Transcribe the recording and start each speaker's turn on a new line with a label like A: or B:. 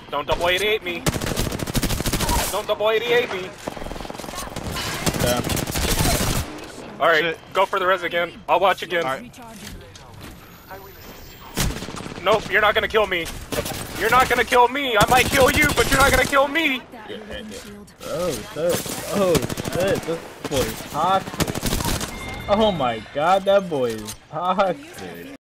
A: Don't double 88 me. Don't double 88 me.
B: Damn.
A: Alright,
C: Shit.
A: go for the res again. I'll watch again.
C: Alright.
A: Nope, you're not gonna kill me. You're not gonna kill me. I might kill you, but you're not gonna kill me.
B: Oh shit. Oh shit. This boy is toxic. Oh my god, that boy is toxic.